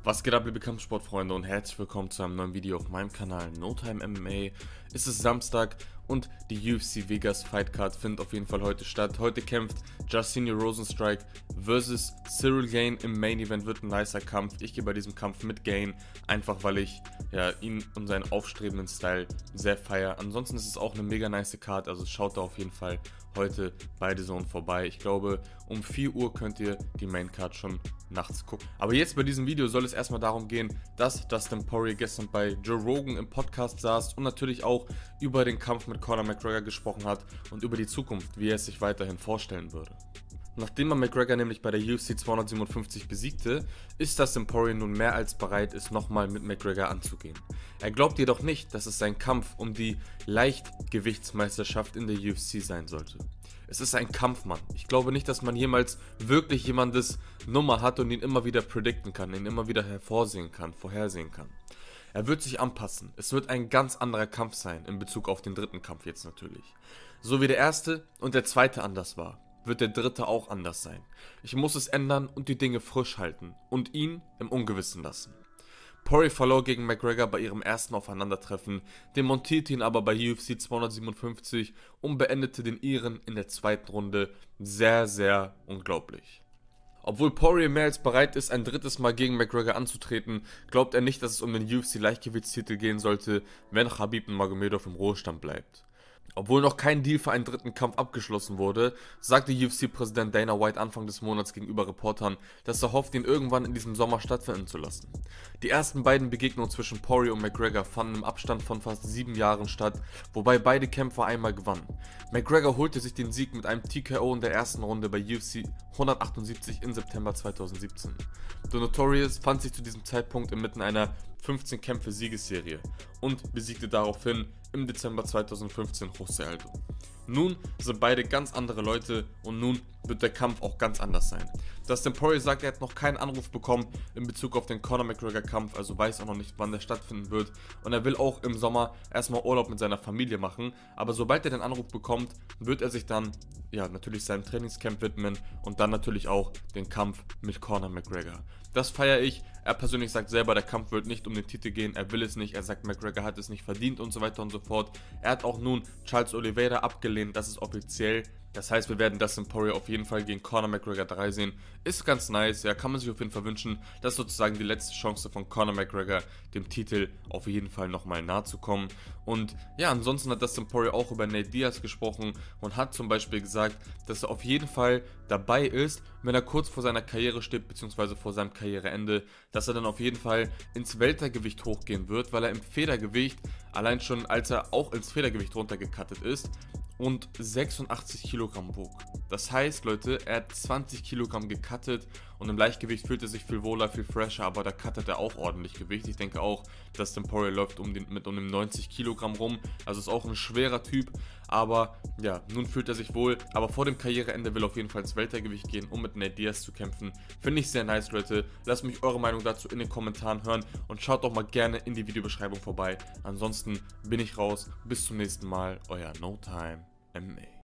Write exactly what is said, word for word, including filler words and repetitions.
Was geht ab, liebe Kampfsportfreunde, und herzlich willkommen zu einem neuen Video auf meinem Kanal No Time M M A. Es ist Samstag und die U F C Vegas Fight Card findet auf jeden Fall heute statt. Heute kämpft Jairzinho Rozenstruik versus Cyril Gane im Main Event. Wird ein nicer Kampf. Ich gehe bei diesem Kampf mit Gane, einfach weil ich ja, ihn und seinen aufstrebenden Style sehr feiere. Ansonsten ist es auch eine mega nice Card, also schaut da auf jeden Fall heute bei The Zone vorbei. Ich glaube, um vier Uhr könnt ihr die Main Card schon nachts gucken. Aber jetzt bei diesem Video soll es erstmal darum gehen, dass Dustin Poirier gestern bei Joe Rogan im Podcast saß und natürlich auch über den Kampf mit Conor McGregor gesprochen hat und über die Zukunft, wie er es sich weiterhin vorstellen würde. Nachdem man McGregor nämlich bei der U F C zweihundertsiebenundfünfzig besiegte, ist Dustin Poirier nun mehr als bereit, es nochmal mit McGregor anzugehen. Er glaubt jedoch nicht, dass es sein Kampf um die Leichtgewichtsmeisterschaft in der U F C sein sollte. Es ist ein Kampfmann. Ich glaube nicht, dass man jemals wirklich jemandes Nummer hat und ihn immer wieder predikten kann, ihn immer wieder hervorsehen kann, vorhersehen kann. Er wird sich anpassen. Es wird ein ganz anderer Kampf sein, in Bezug auf den dritten Kampf jetzt natürlich. So wie der erste und der zweite anders war, wird der dritte auch anders sein. Ich muss es ändern und die Dinge frisch halten und ihn im Ungewissen lassen. Poirier verlor gegen McGregor bei ihrem ersten Aufeinandertreffen, demontierte ihn aber bei U F C zweihundertsiebenundfünfzig und beendete den Iren in der zweiten Runde. Sehr, sehr unglaublich. Obwohl Poirier mehr als bereit ist, ein drittes Mal gegen McGregor anzutreten, glaubt er nicht, dass es um den U F C-Leichtgewichtstitel gehen sollte, wenn Khabib Nurmagomedov im Ruhestand bleibt. Obwohl noch kein Deal für einen dritten Kampf abgeschlossen wurde, sagte U F C-Präsident Dana White Anfang des Monats gegenüber Reportern, dass er hofft, ihn irgendwann in diesem Sommer stattfinden zu lassen. Die ersten beiden Begegnungen zwischen Poirier und McGregor fanden im Abstand von fast sieben Jahren statt, wobei beide Kämpfer einmal gewannen. McGregor holte sich den Sieg mit einem T K O in der ersten Runde bei U F C hundertachtundsiebzig im September zweitausendsiebzehn. The Notorious fand sich zu diesem Zeitpunkt inmitten einer fünfzehn Kämpfe Siegesserie und besiegte daraufhin im Dezember zweitausendfünfzehn José Aldo. Nun sind beide ganz andere Leute und nun wird der Kampf auch ganz anders sein. Dustin Poirier sagt, er hat noch keinen Anruf bekommen in Bezug auf den Conor McGregor Kampf, also weiß auch noch nicht, wann der stattfinden wird, und er will auch im Sommer erstmal Urlaub mit seiner Familie machen, aber sobald er den Anruf bekommt, wird er sich dann ja natürlich seinem Trainingscamp widmen und dann natürlich auch den Kampf mit Conor McGregor. Das feiere ich. Er persönlich sagt selber, der Kampf wird nicht um den Titel gehen, er will es nicht, er sagt, McGregor hat es nicht verdient und so weiter und so fort. Er hat auch nun Charles Oliveira abgelehnt, das ist offiziell. Das heißt, wir werden Dustin Poirier auf jeden Fall gegen Conor McGregor drei sehen. Ist ganz nice, ja, kann man sich auf jeden Fall wünschen. Das ist sozusagen die letzte Chance von Conor McGregor, dem Titel auf jeden Fall nochmal nahe zu kommen. Und ja, ansonsten hat Dustin Poirier auch über Nate Diaz gesprochen und hat zum Beispiel gesagt, dass er auf jeden Fall dabei ist, wenn er kurz vor seiner Karriere steht, beziehungsweise vor seinem Karriereende, dass er dann auf jeden Fall ins Weltergewicht hochgehen wird, weil er im Federgewicht, allein schon als er auch ins Federgewicht runtergekattet ist, und sechsundachtzig Kilogramm wog. Das heißt, Leute, er hat zwanzig Kilogramm gecuttet und im Leichtgewicht fühlt er sich viel wohler, viel fresher, aber da cuttet er auch ordentlich Gewicht. Ich denke auch, dass Dustin Poirier läuft um den, mit um den neunzig Kilogramm rum, also ist auch ein schwerer Typ, aber ja, nun fühlt er sich wohl, aber vor dem Karriereende will er auf jeden Fall ins Weltergewicht gehen, um mit Nate Diaz zu kämpfen. Finde ich sehr nice, Leute. Lasst mich eure Meinung dazu in den Kommentaren hören und schaut doch mal gerne in die Videobeschreibung vorbei. Ansonsten bin ich raus, bis zum nächsten Mal, euer No Time M M A.